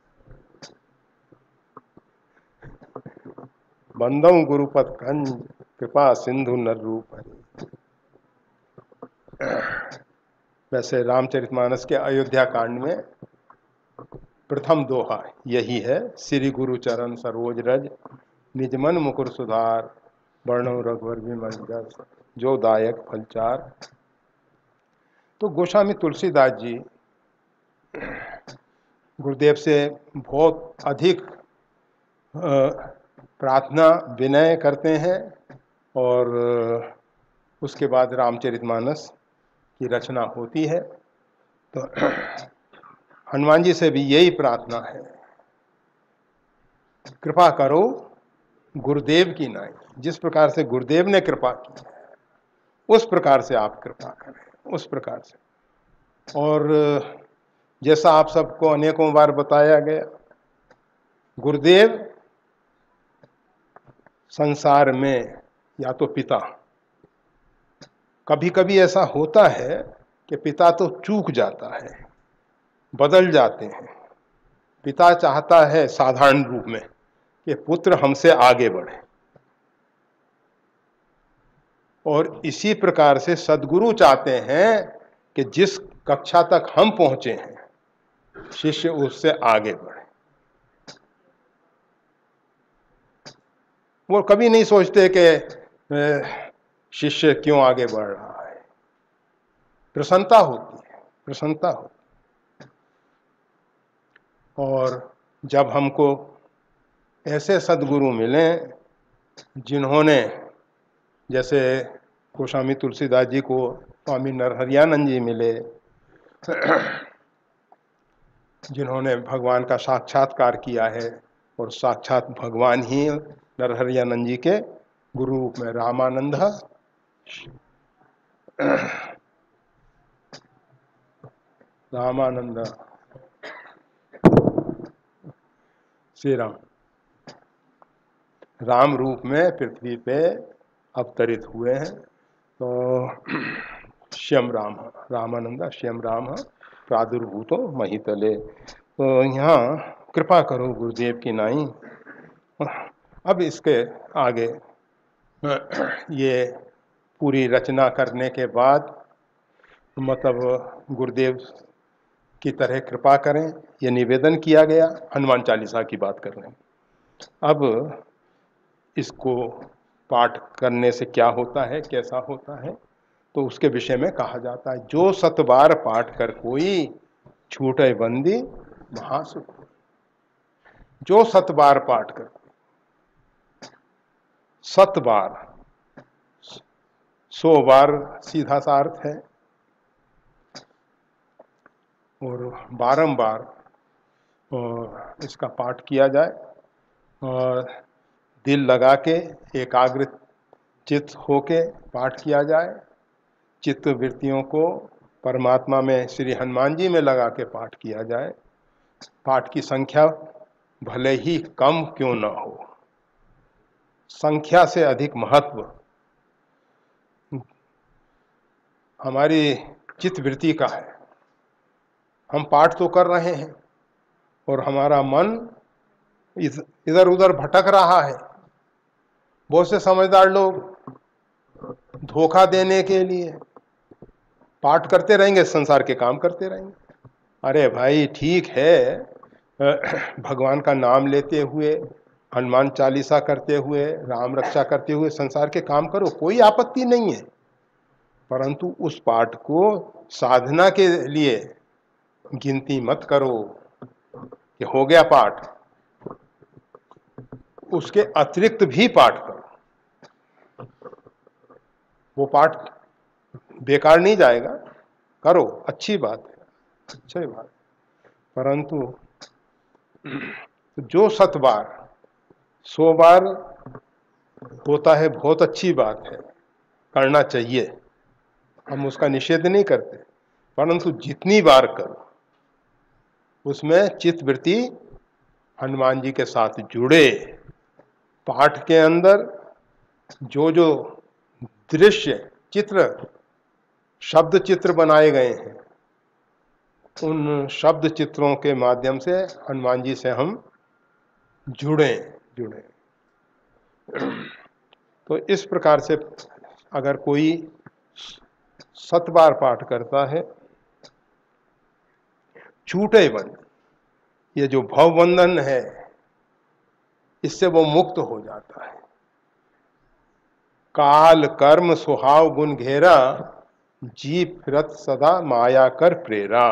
बंदौ गुरुपद कंज, कृपा सिंधु नर रूप हरि। वैसे रामचरितमानस के अयोध्या कांड में प्रथम दोहा यही है, श्री गुरु चरण सरोज रज, निज मन मुकुर सुधार, वर्णो रघुवर विमल जस, जो दायक फलचार। तो गोस्वामी तुलसीदास जी गुरुदेव से बहुत अधिक प्रार्थना विनय करते हैं और उसके बाद रामचरितमानस की रचना होती है। तो हनुमान जी से भी यही प्रार्थना है, कृपा करो गुरुदेव की नाई। जिस प्रकार से गुरुदेव ने कृपा की उस प्रकार से आप कृपा करें, उस प्रकार से। और जैसा आप सबको अनेकों बार बताया गया, गुरुदेव संसार में या तो पिता, कभी कभी ऐसा होता है कि पिता तो चूक जाता है, बदल जाते हैं। पिता चाहता है साधारण रूप में कि पुत्र हमसे आगे बढ़े, और इसी प्रकार से सद्गुरु चाहते हैं कि जिस कक्षा तक हम पहुंचे हैं शिष्य उससे आगे बढ़े। वो कभी नहीं सोचते कि शिष्य क्यों आगे बढ़ रहा है। प्रसन्नता होती है, प्रसन्नता होती है। और जब हमको ऐसे सद्गुरु मिले जिन्होंने, जैसे गोस्वामी तुलसीदास जी को स्वामी नरहरियानंद जी मिले, जिन्होंने भगवान का साक्षात्कार किया है और साक्षात भगवान ही नरहरियानंद जी के गुरु रूप में रामानंद, रामानंद श्री राम रूप में पृथ्वी पे अवतरित हुए हैं। तो श्याम राम, रामानंद श्याम राम प्रादुर्भूतो महितले। तो यहाँ कृपा करो गुरुदेव की नाई। अब इसके आगे ये पूरी रचना करने के बाद मतलब गुरुदेव की तरह कृपा करें, ये निवेदन किया गया। हनुमान चालीसा की बात कर रहे हैं। अब इसको पाठ करने से क्या होता है, कैसा होता है, तो उसके विषय में कहा जाता है, जो 7 बार पाठ कर कोई छूटे बंदी महासुख। जो 7 बार पाठ कर, 7 बार, 100 बार सीधा सा अर्थ है, और बारंबार इसका पाठ किया जाए और दिल लगा के एकाग्र चित्त होके पाठ किया जाए। चित्त वृत्तियों को परमात्मा में, श्री हनुमान जी में लगा के पाठ किया जाए। पाठ की संख्या भले ही कम क्यों न हो, संख्या से अधिक महत्व हमारी चित्त वृत्ति का है। हम पाठ तो कर रहे हैं और हमारा मन इधर उधर भटक रहा है। बहुत से समझदार लोग धोखा देने के लिए पाठ करते रहेंगे, संसार के काम करते रहेंगे। अरे भाई ठीक है, भगवान का नाम लेते हुए, हनुमान चालीसा करते हुए, राम रक्षा करते हुए संसार के काम करो, कोई आपत्ति नहीं है। परंतु उस पाठ को साधना के लिए गिनती मत करो कि हो गया पाठ, उसके अतिरिक्त भी पाठ करो। वो पाठ बेकार नहीं जाएगा, करो, अच्छी बात है, अच्छी बात। परंतु जो 7 बार 100 बार होता है, बहुत अच्छी बात है, करना चाहिए, हम उसका निषेध नहीं करते। परंतु जितनी बार करो उसमें चित्त वृत्ति हनुमान जी के साथ जुड़े। पाठ के अंदर जो जो दृश्य चित्र, शब्द चित्र बनाए गए हैं, उन शब्द चित्रों के माध्यम से हनुमान जी से हम जुड़े। तो इस प्रकार से अगर कोई 7 बार पाठ करता है, छूटे बंद, ये जो भवबंधन है इससे वो मुक्त हो जाता है। काल कर्म सुहाव गुण घेरा, जी फिरत सदा माया कर प्रेरा।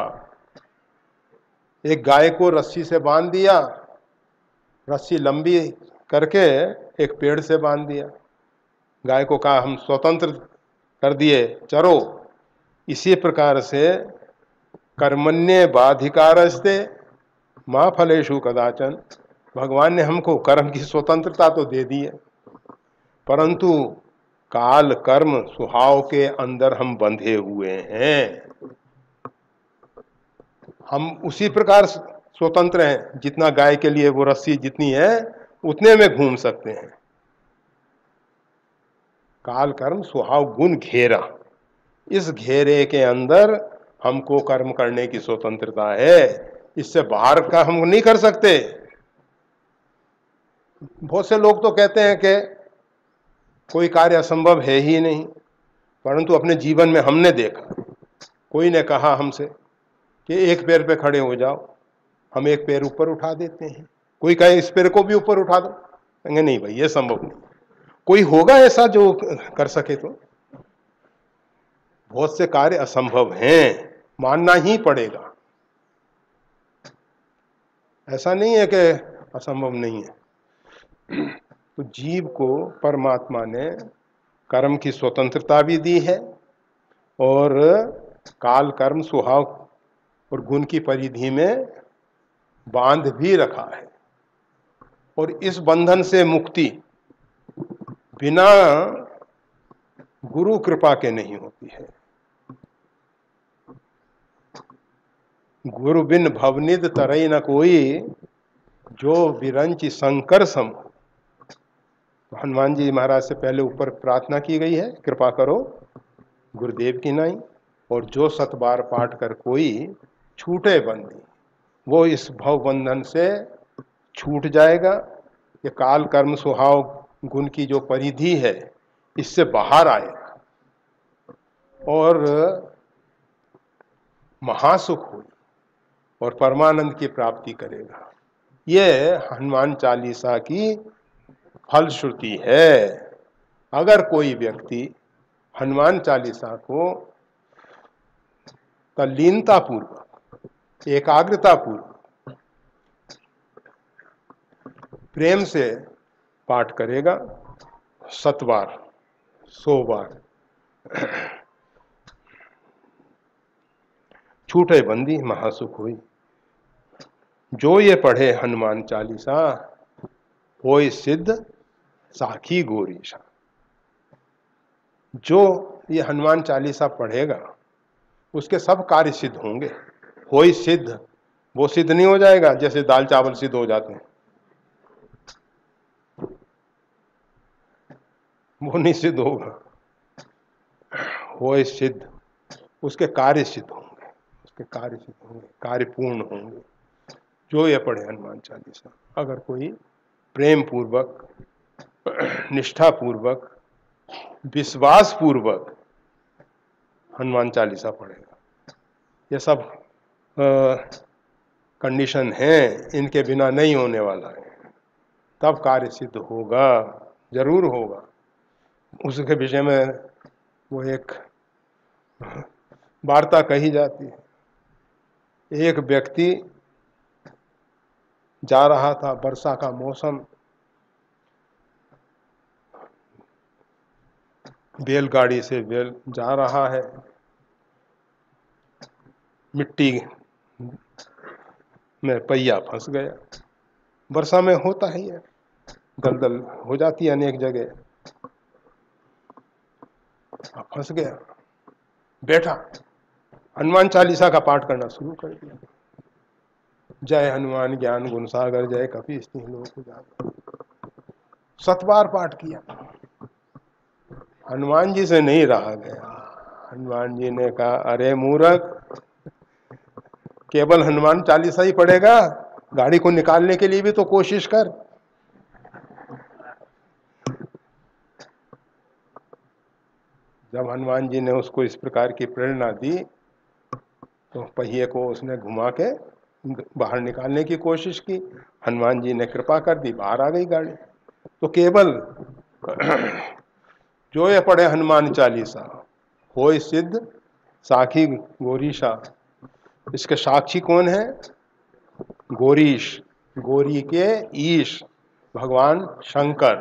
एक गाय को रस्सी से बांध दिया, रस्सी लंबी करके एक पेड़ से बांध दिया, गाय को कहा हम स्वतंत्र कर दिए, चरो। इसी प्रकार से कर्मण्य बाधिकारस्ते मां फलेषु कदाचन, भगवान ने हमको कर्म की स्वतंत्रता तो दे दी है, परंतु काल कर्म स्वभाव के अंदर हम बंधे हुए हैं। हम उसी प्रकार स्वतंत्र हैं, जितना गाय के लिए वो रस्सी जितनी है उतने में घूम सकते हैं। काल कर्म स्वभाव गुण घेरा, इस घेरे के अंदर हमको कर्म करने की स्वतंत्रता है, इससे बाहर का हम नहीं कर सकते। बहुत से लोग तो कहते हैं कि कोई कार्य असंभव है ही नहीं, परंतु अपने जीवन में हमने देखा, कोई ने कहा हमसे कि एक पैर पे खड़े हो जाओ, हम एक पैर ऊपर उठा देते हैं। कोई कहे इस पैर को भी ऊपर उठा दो, कहेंगे नहीं भाई ये संभव नहीं। कोई होगा ऐसा जो कर सके? तो बहुत से कार्य असंभव हैं, मानना ही पड़ेगा। ऐसा नहीं है कि असंभव नहीं है। तो जीव को परमात्मा ने कर्म की स्वतंत्रता भी दी है और काल कर्म स्वभाव और गुण की परिधि में बांध भी रखा है। और इस बंधन से मुक्ति बिना गुरु कृपा के नहीं होती है। गुरु बिन भवनिध तरई न कोई, जो विरंच शंकर सम। तो हनुमान जी महाराज से पहले ऊपर प्रार्थना की गई है, कृपा करो गुरुदेव की नाई, और जो 7 बार पाठ कर कोई छूटे बंदी, वो इस भव बंधन से छूट जाएगा। ये काल कर्म स्वभाव गुण की जो परिधि है इससे बाहर आएगा और महासुख हुई और परमानंद की प्राप्ति करेगा। ये हनुमान चालीसा की फलश्रुति है। अगर कोई व्यक्ति हनुमान चालीसा को तल्लीनता पूर्वक, एकाग्रता पूर्वक, प्रेम से पाठ करेगा, 7 बार 100 बार, छूटे बंदी महासुख हुई। जो ये पढ़े हनुमान चालीसा, होय सिद्ध साखी गोरीशा। जो ये हनुमान चालीसा पढ़ेगा उसके सब कार्य सिद्ध होंगे। होय सिद्ध, वो सिद्ध नहीं हो जाएगा जैसे दाल चावल सिद्ध हो जाते हैं, वो नहीं सिद्ध होगा। होय सिद्ध, उसके कार्य सिद्ध होंगे, उसके कार्य सिद्ध होंगे, कार्य पूर्ण होंगे। जो ये पढ़े हनुमान चालीसा, अगर कोई प्रेम पूर्वक, निष्ठा पूर्वक, विश्वास पूर्वक हनुमान चालीसा पढ़ेगा, ये सब कंडीशन हैं, इनके बिना नहीं होने वाला है, तब कार्य सिद्ध होगा, जरूर होगा। उसके विषय में वो एक वार्ता कही जाती है। एक व्यक्ति जा रहा था, वर्षा का मौसम, बैलगाड़ी से बैल जा रहा है, मिट्टी में पहिया फंस गया। वर्षा में होता ही है, दलदल हो जाती है अनेक जगह। फंस गया, बैठा, हनुमान चालीसा का पाठ करना शुरू कर दिया। जय हनुमान ज्ञान गुण सागर, जय कपीस तिन्ह लोक उजागर। 7 बार पाठ किया, हनुमान जी से नहीं रहा गया। हनुमान जी ने कहा, अरे मूर्ख, केवल हनुमान चालीसा ही पढ़ेगा? गाड़ी को निकालने के लिए भी तो कोशिश कर। जब हनुमान जी ने उसको इस प्रकार की प्रेरणा दी तो पहिए को उसने घुमा के बाहर निकालने की कोशिश की। हनुमान जी ने कृपा कर दी, बाहर आ गई गाड़ी। तो केवल जो ये पढ़े हनुमान चालीसा, होय सिद्ध साखी गोरीशा। इसके साक्षी कौन है? गोरीश, गोरी के ईश भगवान शंकर।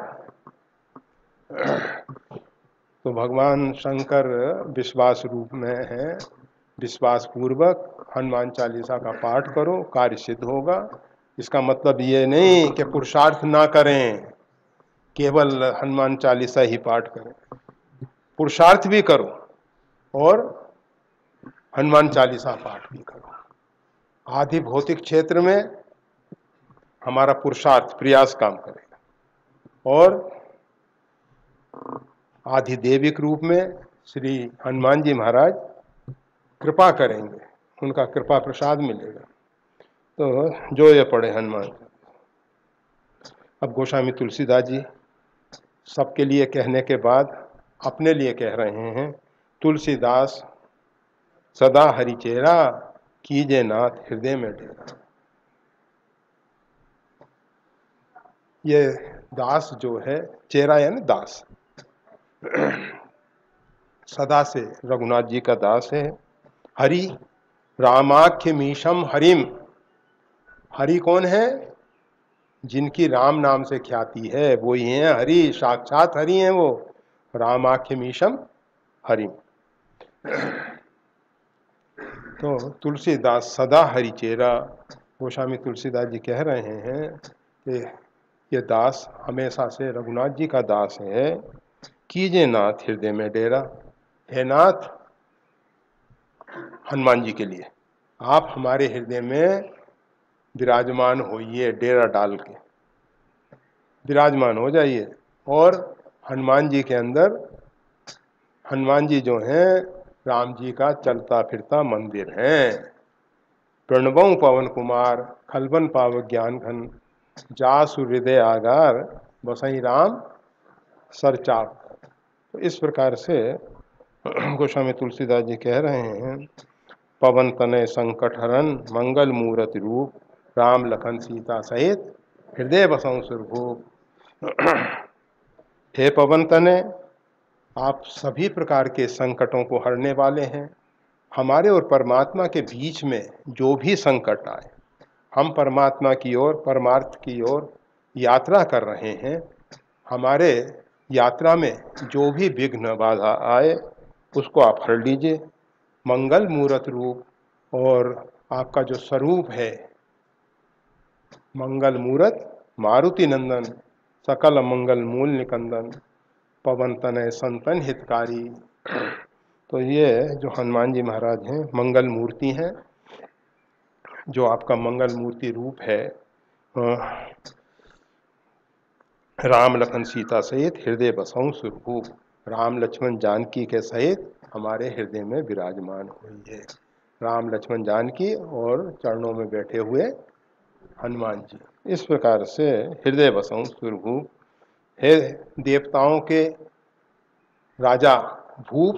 तो भगवान शंकर विश्वास रूप में है। विश्वास पूर्वक हनुमान चालीसा का पाठ करो, कार्य सिद्ध होगा। इसका मतलब ये नहीं कि पुरुषार्थ ना करें, केवल हनुमान चालीसा ही पाठ करें। पुरुषार्थ भी करो और हनुमान चालीसा पाठ भी करो। आधि भौतिक क्षेत्र में हमारा पुरुषार्थ प्रयास काम करेगा और आधि दैविक रूप में श्री हनुमान जी महाराज कृपा करेंगे, उनका कृपा प्रसाद मिलेगा। तो जो ये पढ़े हनुमान। अब गोस्वामी तुलसीदास जी सबके लिए कहने के बाद अपने लिए कह रहे हैं तुलसीदास सदा हरिचेरा, कीजे नाथ हृदय में डेरा। ये दास जो है, चेरा यानी दास, सदा से रघुनाथ जी का दास है। हरि रामाख्य मीशम हरिम, हरि कौन है? जिनकी राम नाम से ख्याति है वो ही है हरि, साक्षात हरि हैं वो। रामाख्य मीशम हरिम। तो तुलसीदास सदा हरिचेरा, गोस्वामी तुलसीदास जी कह रहे हैं कि ये दास हमेशा से रघुनाथ जी का दास है। कीजे नाथ हृदय में डेरा, हे नाथ हनुमान जी के लिए आप हमारे हृदय में विराजमान होइए, डेरा डाल के विराजमान हो जाइए। और हनुमान जी के अंदर, हनुमान जी जो हैं राम जी का चलता फिरता मंदिर है। प्रणवों पवन कुमार, खलबन पाव ज्ञान घन, जासु हृदय आगार, बसई राम सरचाप। तो इस प्रकार से गोस्वामी तुलसीदास जी कह रहे हैं, पवन तनय संकट हरन, मंगल मूर्ति रूप, राम लखन सीता सहित हृदय बसों सुरभूप। हे पवन तनय, आप सभी प्रकार के संकटों को हरने वाले हैं। हमारे और परमात्मा के बीच में जो भी संकट आए, हम परमात्मा की ओर, परमार्थ की ओर यात्रा कर रहे हैं, हमारे यात्रा में जो भी विघ्न बाधा आए उसको आप हर लीजिए। मंगल मूर्त रूप, और आपका जो स्वरूप है मंगल मूर्त, मारुति नंदन, सकल मंगल मूल निकंदन, पवन तनय संतन हितकारी। तो ये जो हनुमान जी महाराज हैं मंगल मूर्ति हैं, जो आपका मंगल मूर्ति रूप है। राम लखन सीता सहित हृदय बसों सुरभूप, राम लक्ष्मण जानकी के सहित हमारे हृदय में विराजमान हुई है। राम लक्ष्मण जानकी और चरणों में बैठे हुए हनुमान जी, इस प्रकार से हृदय बसों सुरभूप। हे देवताओं के राजा भूप,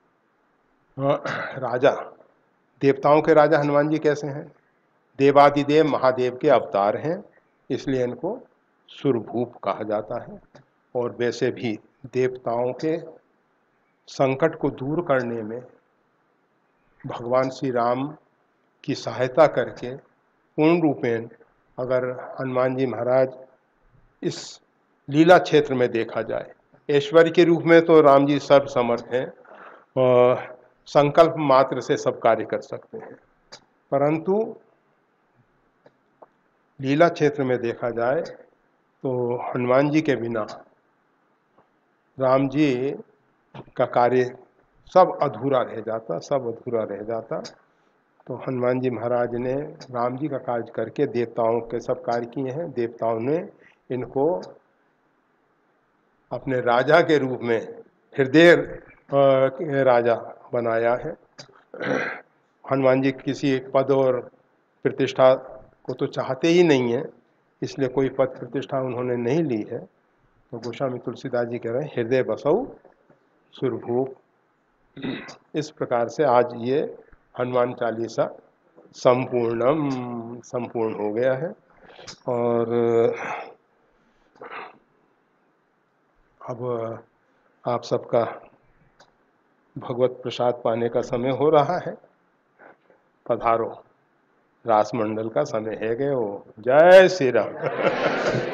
राजा, देवताओं के राजा हनुमान जी कैसे हैं? देवादिदेव महादेव के अवतार हैं, इसलिए इनको सुरभूप कहा जाता है। और वैसे भी देवताओं के संकट को दूर करने में भगवान श्री राम की सहायता करके पूर्ण रूपेण अगर हनुमान जी महाराज इस लीला क्षेत्र में देखा जाए, ऐश्वर्य के रूप में तो राम जी सर्व समर्थ हैं और संकल्प मात्र से सब कार्य कर सकते हैं, परंतु लीला क्षेत्र में देखा जाए तो हनुमान जी के बिना राम जी का कार्य सब अधूरा रह जाता, सब अधूरा रह जाता। तो हनुमान जी महाराज ने राम जी का कार्य करके देवताओं के सब कार्य किए हैं। देवताओं ने इनको अपने राजा के रूप में हृदय राजा बनाया है। हनुमान जी किसी पद और प्रतिष्ठा को तो चाहते ही नहीं है, इसलिए कोई पद प्रतिष्ठा उन्होंने नहीं ली है। तो गोस्वामी तुलसीदास जी कह रहे हैं हृदय बसौ सुरभूप। इस प्रकार से आज ये हनुमान चालीसा संपूर्ण हो गया है। और अब आप सबका भगवत प्रसाद पाने का समय हो रहा है। पधारो, रास मंडल का समय है गए हो। जय श्री राम।